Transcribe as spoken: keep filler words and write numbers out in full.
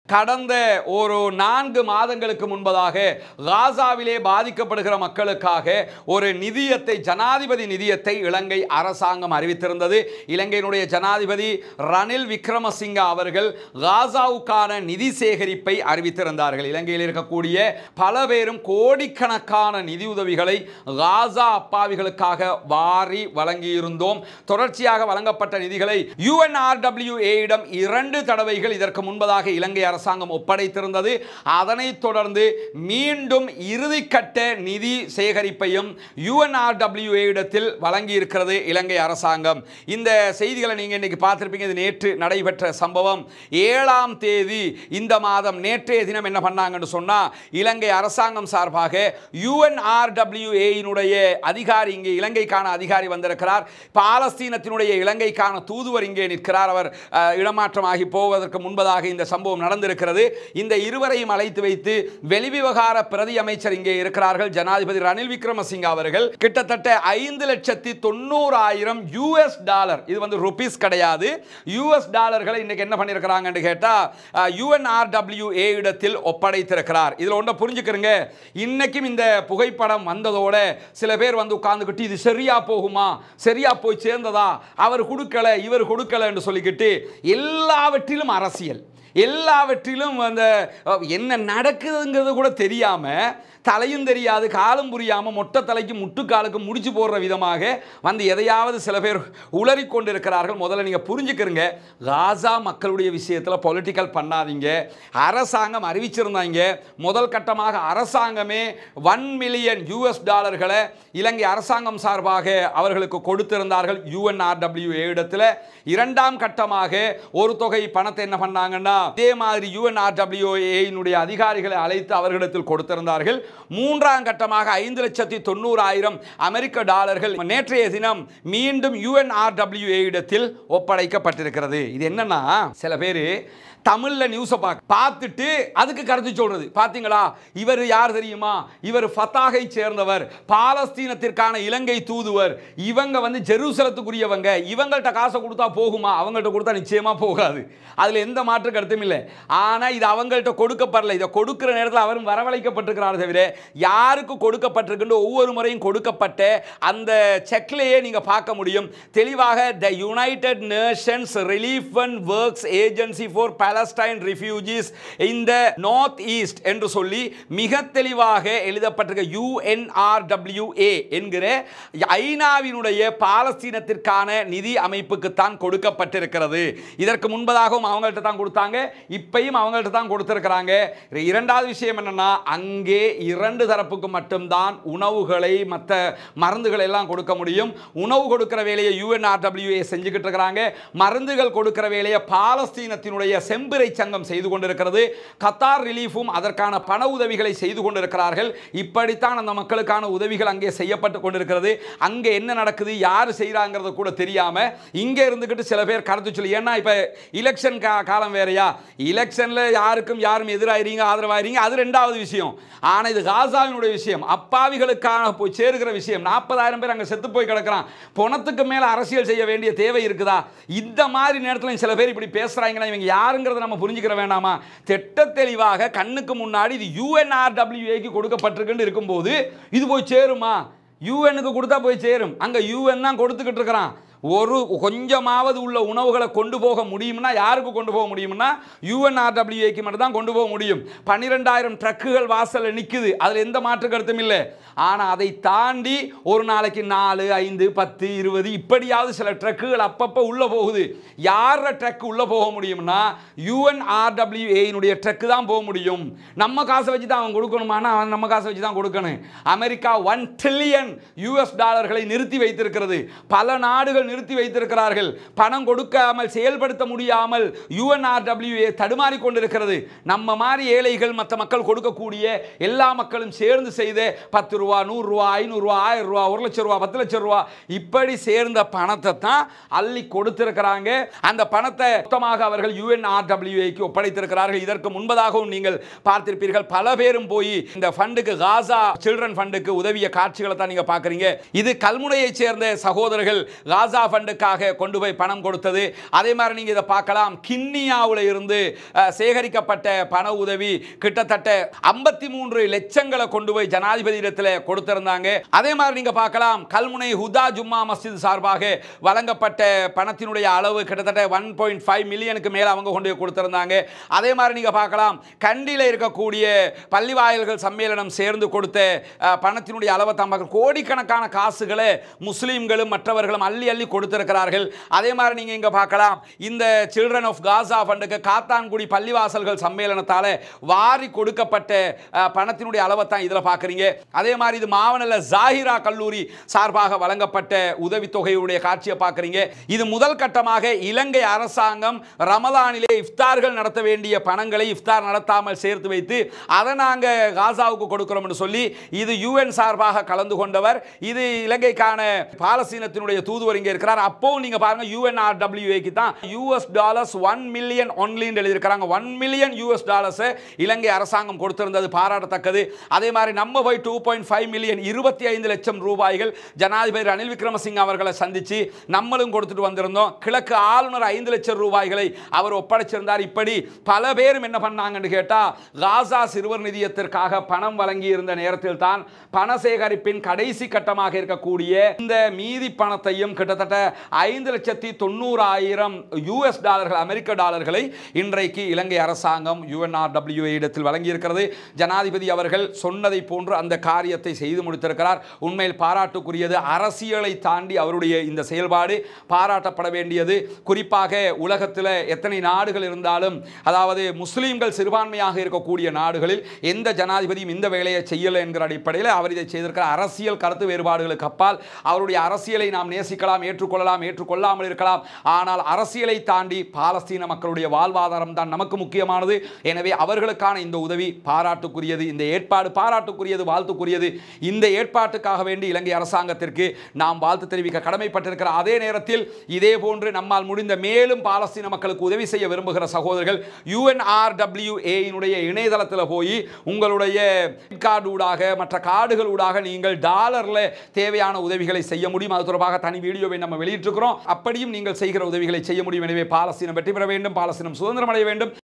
கடந்த ஒரு நான்கு மாதங்களுக்கு முன்பதாக காசாவிலே பாதிக்கப்படுகிற மக்களுக்காக ஒரு நிதியத்தை ஜனாதிபதி நிதியத்தை இலங்கை அரசாங்கம் அறிவித்திருந்தது. இலங்கையினுடைய ஜனாதிபதி ரணில் விக்ரமசிங்க அவர்கள் காசாவுக்கான நிதி சேகரிப்பை அறிவித்திருந்தார்கள். இலங்கையில் இருக்கக்கூடிய பல பேரும் கோடிக்கணக்கான நிதி உதவிகளை காசா அப்பாவிகளுக்காக வாரி வழங்கியிருந்தோம். தொடர்ச்சியாக வழங்கப்பட்ட நிதிகளை யுஎன்ஆர்டபிள்யூஏ இடம் இரண்டு தடவைகள் இதற்கு முன்பதாக இலங்கை அரசாங்கம் ஒப்படைத்திருந்தது. அதனைத் தொடர்ந்து மீண்டும் இறுதிக்கட்ட நிதி சேகரிப்பையும் யுஎன்ஆர்டபிள்யூஏ இடத்தில் வழங்கி இருக்கிறது இலங்கை அரசாங்கம். இந்த செய்திகளை நீங்க இன்னைக்கு பார்த்திருப்பீங்க. இது நேற்று நடைபெற்ற சம்பவம். ஏழாம் தேதி இந்த மாதம் நேற்றைய தினம் என்ன பண்ணாங்கன்னு சொன்னா, இலங்கை அரசாங்கம் சார்பாக யுஎன்ஆர்டபிள்யூஏ அதிகாரி இங்கே இலங்கைக்கான அதிகாரி வந்திருக்கிறார். பாலஸ்தீனத்தினுடைய இலங்கைக்கான தூதுவர் இங்கே நிற்கிறார். அவர் இடமாற்றமாகி போவதற்கு முன்பதாக இந்த சம்பவம் நடந்திருக்கிறது. இந்த இருவரையும் அழைத்து வைத்து வெளிவிவகார பிரதி அமைச்சர் இங்கே இருக்கிறார்கள். ஜனாதிபதி ரணில் விக்ரமசிங்க அவர்கள் கிட்டத்தட்ட ஐந்து லட்சத்தி தொண்ணூறாயிரம் யூஎஸ் டாலர், இது வந்து ருபீஸ் கிடையாது, யூஎஸ் டாலர்களை இன்னைக்கு என்ன பண்ணிருக்கிறாங்கன்னு கேட்டா யுஎன்ஆர்டபிள்யூஏ இடத்தில் ஒப்படைத்திருக்கிறார். இதுல ஒன்றை புரிஞ்சுக்கிறீங்க, இன்னைக்கும் இந்த புகைப்படம் வந்ததோட சில பேர் வந்து உட்கார்ந்துக்கிட்டு இது சரியா போகுமா, சரியா போய் சேர்ந்ததா, அவர் கொடுக்கல இவர் கொடுக்கல என்று சொல்லிக்கிட்டு எல்லாவற்றிலும் அரசியல், எல்லாவற்றிலும் அந்த என்ன நடக்குதுங்கிறது கூட தெரியாம, தலையும் தெரியாது காலும் புரியாம மொட்டை தலைக்கு முட்டுக்காலுக்கு முடிச்சு போடுற விதமாக வந்து எதையாவது சில பேர் உளறி கொண்டிருக்கிறார்கள். முதல்ல நீங்க புரிஞ்சுக்கிறீங்க, காசா மக்களுடைய விஷயத்தில் பொலிட்டிக்கல் பண்ணாதீங்க. அரசாங்கம் அறிவிச்சிருந்தாங்க, முதல் கட்டமாக அரசாங்கமே ஒன் மில்லியன் யூஎஸ் டாலர்களை இலங்கை அரசாங்கம் சார்பாக அவர்களுக்கு கொடுத்திருந்தார்கள் யுஎன்ஆர்டபிள்யூஏ இடத்துல. இரண்டாம் கட்டமாக ஒரு தொகை பணத்தை என்ன பண்ணாங்கன்னா இதே மாதிரி யுஎன்ஆர்டபிள்யூஏ அதிகாரிகளை அழைத்து அவர்களிடத்தில் கொடுத்திருந்தார்கள். மூன்றாம் கட்டமாக ஐந்து லட்சத்தி தொண்ணூறாயிரம் அமெரிக்க டாலர்கள் நேற்றைய தினம் மீண்டும் யுஎன்ஆர்டபிள்யூஏ இடத்தில் ஒப்படைக்கப்பட்டிருக்கிறது. இது என்னன்னா, சில பேர் தமிழ்ல நியூஸை பார்த்துட்டு அதுக்கு கருத்து சொல்றது. பாத்தீங்களா, இவர் யார் தெரியுமா, இவர் ஃபத்தாகை சேர்ந்தவர், பாலஸ்தீனத்திற்கான இலங்கை தூதுவர், இவங்க வந்து ஜெருசலத்துக்குரியவங்க, இவங்கள்ட்ட காசை கொடுத்தா போகுமா, அவங்கள்ட்ட கொடுத்தா நிச்சயமா போகாது, அதுல எந்த மாற்று கருத்தும் இல்லை. ஆனா இது அவங்கள்ட்ட கொடுக்கப்படல. இதை கொடுக்கிற நேரத்தில் அவரும் வரவழைக்கப்பட்டிருக்கிறார். தவிர யாருக்கு கொடுக்கப்பட்டிருக்கின்ற ஒவ்வொரு முறையும் கொடுக்கப்பட்ட அந்த செக்லேயே நீங்க பார்க்க முடியும் தெளிவாக. The United Nations relief and works agency for Palestine refugees in the north east என்று சொல்லி மிக தெளிவாக எழுதப்பட்டிருக்க யுஎன்ஆர்டபிள்யூஏ என்கிற ஐநாவினுடைய பாலஸ்தீனத்திற்கான நிதி அமைப்புக்கு தான் கொடுக்கப்பட்டிருக்கிறது. இதற்கு முன்பதாகவும் அவங்கள்ட்ட தான் கொடுத்தாங்க, இப்பையும் அவங்கள்ட்ட தான் கொடுத்திருக்கிறாங்க. இரண்டாவது விஷயம் என்னன்னா, அங்கே இரண்டு தரப்புக்கு மட்டும்தான் உணவுகளை மற்ற மருந்துகளை எல்லாம் கொடுக்க முடியும். உணவு கொடுக்கிற வேலையை யுஎன்ஆர்டபிள்யூஏ செஞ்சுக்கிட்டு இருக்கிறாங்க. மருந்துகள் கொடுக்கிற வேலையை பாலஸ்தீனத்தினுடைய செம்பிறை சங்கம் செய்து கொண்டிருக்கிறது. கத்தார் ரிலீஃபும் அதற்கான பண உதவிகளை செய்து கொண்டிருக்கிறார்கள். இப்படித்தான் அந்த மக்களுக்கான உதவிகள் அங்கே செய்யப்பட்டு கொண்டிருக்கிறது. அங்கே என்ன நடக்குது, யார் செய்யறாங்கிறது கூட தெரியாம இங்கே இருந்துகிட்டு சில பேர் கருத்து சொல்லி, ஏன்னா இப்ப எலெக்ஷன் காலம் வேறையா, எலெக்ஷன்ல யாருக்கும் யாரும் எதிராகிறீங்க ஆதரவாகிறீங்க அது ரெண்டாவது விஷயம். ஆனா இது காசாவினுடைய விஷயம், அப்பாவிகளுக்கான போய் சேருகிற விஷயம். நாற்பதாயிரம் பேர் அங்க செத்து போய் கிடக்கிறான். பணத்துக்கு மேல அரசியல் செய்ய வேண்டிய தேவை இருக்குதா? இந்த மாதிரி நேரத்தில் சில பேர் இப்படி பேசுறாங்கன்னா இவங்க யாருங்கிறத நம்ம புரிஞ்சுக்கிற வேண்டாமா? திட்ட தெளிவாக கண்ணுக்கு முன்னாடி இது யுஎன்ஆர்டபிள்யூஏக்கு கொடுக்கப்பட்டிருக்குன்னு இருக்கும்போது இது போய் சேருமா? யுஎனுக்கு கொடுத்தா போய் சேரும். அங்க யுஎன் தான் கொடுத்துக்கிட்டு இருக்கிறான். ஒரு கொஞ்சமாவது உள்ள உணவுகளை கொண்டு போக முடியும்னா யாருக்கு கொண்டு போக முடியும்னா யுஎன்ஆர்டபிள்யூஏக்கு மட்டும் தான் கொண்டு போக முடியும். பன்னிரெண்டாயிரம் ட்ரக்குகள் வாசல்ல நிக்குது, அதுல எந்த மாற்று கருத்தும் இல்லை. ஆனா அதை தாண்டி ஒரு நாளைக்கு நாலு ஐந்து பத்து இருபது இப்படியாவது சில ட்ரக்குகள் அப்பப்ப உள்ள போகுது. யார ட்ரக் உள்ள போக முடியும்னா யுஎன்ஆர்டபிள்யூஏ ட்ரக் தான் போக முடியும். நம்ம காசை வச்சு தான் அவன் கொடுக்கணுமானா அவன் நம்ம காசை வச்சு தான் கொடுக்கணும். அமெரிக்கா ஒன் ட்ரில்லியன் யூஎஸ் டாலர்களை நிறுத்தி வைத்திருக்கிறது. பல நாடுகள் நிறுத்தி வைத்திருக்கிறார்கள். பணம் கொடுக்காமல் செயல்படுத்த முடியாமல் யுஎன்ஆர்டபிள்யூஏ தடுமாறி கொண்டிருக்கிறது. நம்ம மாதிரி ஏழைகள் மற்ற மக்கள் கொடுக்கக்கூடிய எல்லா மக்களும் சேர்ந்து செய்த பத்து ரூபா நூறு ரூபா ஐநூறு ரூபா ஆயிரம் ரூபா ஒரு லட்சம் ரூபா பத்து லட்சம் ரூபா இப்படி சேர்ந்த பணத்தை தான் அள்ளி கொடுத்திருக்கிறாங்க. அந்த பணத்தை மொத்தமாக அவர்கள் யுஎன்ஆர்டபிள்யூஏக்கு ஒப்படைத்திருக்கிறார்கள். இதற்கு முன்பதாகவும் நீங்கள் பார்த்திருப்பீர்கள், பல பேரும் போய் இந்த ஃபண்டுக்கு காசா சில்ட்ரன் ஃபண்டுக்கு உதவிய காட்சிகளை தான் நீங்க பார்க்குறீங்க. இது கல்முனையை சேர்ந்த சகோதரர்கள் காசா காசா ஃபண்டுக்காக கொண்டு போய் பணம் கொடுத்தது. அதே மாதிரி நீங்க இதை பார்க்கலாம், கிண்ணியாவில் இருந்து சேகரிக்கப்பட்ட பண உதவி கிட்டத்தட்ட ஐம்பத்தி மூன்று லட்சங்களை கொண்டு போய் ஜனாதிபதி இடத்துல கொடுத்திருந்தாங்க. அதே மாதிரி நீங்க பார்க்கலாம், கல்முனை ஹுதா ஜும்மா மஸ்ஜித் சார்பாக வழங்கப்பட்ட பணத்தினுடைய அளவு கிட்டத்தட்ட ஒன் பாயிண்ட் ஃபைவ் மில்லியனுக்கு மேல அவங்க கொண்டு போய் கொடுத்திருந்தாங்க. அதே மாதிரி நீங்க பார்க்கலாம், கண்டியில் இருக்கக்கூடிய பள்ளிவாயல்கள் சம்மேளனம் சேர்ந்து கொடுத்த பணத்தினுடைய அளவை தான் கோடிக்கணக்கான காசுகளை முஸ்லீம்களும் மற்றவர்களும் அள்ளி அள்ளி கொடுத்திருக்கிறார்கள். அதே மாதிரி நீங்க இங்க பார்க்கலாம், இந்த சில்ட்ரன் ஆஃப் காசா ஃபண்டுக்கு காத்தான்குடி பள்ளிவாசல்கள் சம்மேளனத்தால வாரி கொடுக்கப்பட்ட பணத்தினுடைய அளவை தான் இதுல பார்க்குறீங்க. அதே மாதிரி இது மாவனல்ல ஜாகிரா கல்லூரி சார்பாக வழங்கப்பட்ட உதவித்தொகையுடைய காட்சியை பார்க்குறீங்க. இது முதல் கட்டமாக இலங்கை அரசாங்கம் ரமலானிலே இஃப்தார்கள் நடத்த வேண்டிய பணங்களை இஃப்தார் நடத்தாமல் சேர்த்து வைத்து அதை நாங்கள் காசாவுக்கு கொடுக்கிறோம் என்று சொல்லி இது யூஎன் சார்பாக கலந்து கொண்டவர். இது இலங்கைக்கான பாலஸ்தீனத்தினுடைய தூதுவர் இங்கே இருக்கிறார். அப்போ நீங்க பாருங்க, யூஎன்ஆர்டபிள்யூஏக்கு தான் US dollars one million only எழுதியிருக்கிறாங்க. One million US dollars Ilangai அரசாங்கம் கொடுத்திருந்தது, பாராட்டத்தக்கது. அதே மாதிரி நம்ம போய் டூ பாயிண்ட் ஃபைவ் மில்லியன் இருபத்தி ஐந்து லட்சம் ரூபாய்கள் ஜனாதிபதி ரணில் விக்ரமசிங்க அவர்களை சந்திச்சு நம்மளும் கொடுத்துட்டு வந்திருந்தோம். கிழக்கு ஆளுநர் ஐந்து லட்சம் ரூபாய்களை அவர் ஒப்படைச்சிருந்தார். இப்படி பல பேரும் என்ன பண்ணாங்கன்னு கேட்டா, காசா சிறுவர் நிதியத்திற்காக பணம் வழங்கி இருந்த நேரத்தில் தான் பண சேகரிப்பின் கடைசி கட்டமாக இருக்கக்கூடிய இந்த மீதி பணத்தையும் கிட்டத்தட்ட ஐந்து லட்சத்தி தொண்ணூறாயிரம் யூஎஸ் டாலர்கள் அமெரிக்க டாலர்களை இன்றைக்கு இலங்கை அரசாங்கம் யூஎன்ஆர்டபிள்யூஏ இடத்தில் வழங்கி இருக்கிறது. ஜனாதிபதி அவர்கள் சொன்னதை போன்று அந்த காரியத்தை செய்து முடித்திருக்கிறார். உண்மையில் பாராட்டுக்குரியது. அரசியலை தாண்டி அவருடைய இந்த செயல்பாடு பாராட்டப்பட வேண்டியது. குறிப்பாக உலகத்தில் எத்தனை நாடுகள் இருந்தாலும், அதாவது முஸ்லீம்கள் சிறுபான்மையாக இருக்கக்கூடிய நாடுகளில் எந்த ஜனாதிபதியும் இந்த வேலையை செய்யலை என்கிற அடிப்படையில் அவர் இதை செய்திருக்கிற அரசியல் கருத்து வேறுபாடுகளுக்கு அப்பால் அவருடைய அரசியலை நாம் நேசிக்கலாம், ஏற்றுக்கொள்ளலாம், ஏற்றுக்கொள்ளாமல் இருக்கலாம். ஆனால் அரசியலை தாண்டி பாலஸ்தீன மக்களுடைய வாழ்வாதாரம் தான் நமக்கு முக்கியமானது. எனவே அவர்களுக்கான இந்த உதவி பாராட்டுக்குரியது, இந்த ஏற்பாடு பாராட்டுக்குரியது, வாழ்த்துக்குரியது. இந்த ஏற்பாட்டுக்காக வேண்டி இலங்கை அரசாங்கத்திற்கு நாம் வாழ்த்து தெரிவிக்க கடமைப்பட்டிருக்கிற அதே நேரத்தில் இதே போன்று நம்மால் முடிந்த மேலும் பாலஸ்தீன மக்களுக்கு உதவி செய்ய விரும்புகிற சகோதரர்கள் யூஎன்ஆர்டபிள்யூஏ இணையதளத்தில் போய் உங்களுடைய கார்டு ஊடாக மற்ற கார்டுகள் ஊடாக நீங்கள் டாலர்ல தேவையான உதவிகளை செய்ய முடியும். அது தொடர்பாக தனி வீடியோவை நம்ம வெளியிட்டிருக்கிறோம். அப்படியும் நீங்கள் செய்கிற உதவிகளை செய்ய முடியும். எனவே பாலஸ்தீனம் வெற்றி பெற வேண்டும், பாலஸ்தீனம் சுதந்திரம் அடைய வேண்டும்.